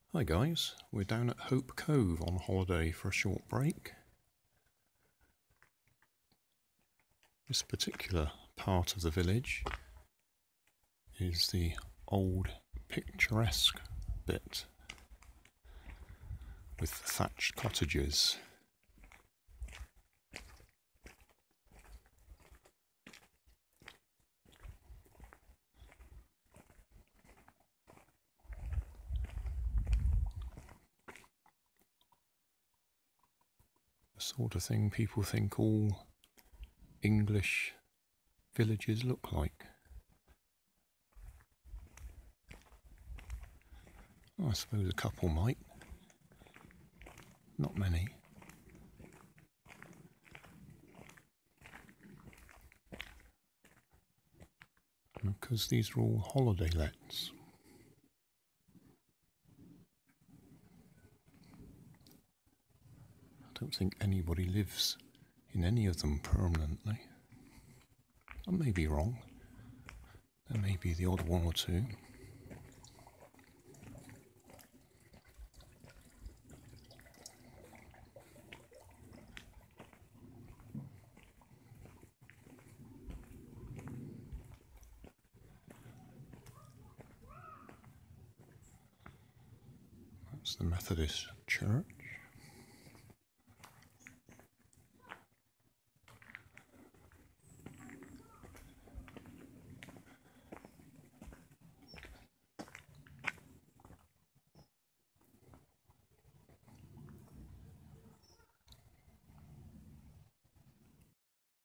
Hi guys, we're down at Hope Cove on holiday for a short break. This particular part of the village is the old picturesque bit with the thatched cottages. The sort of thing people think all English villages look like. I suppose a couple might. Not many. Because these are all holiday lets. I don't think anybody lives in any of them permanently. I may be wrong. There may be the odd one or two. That's the Methodist church.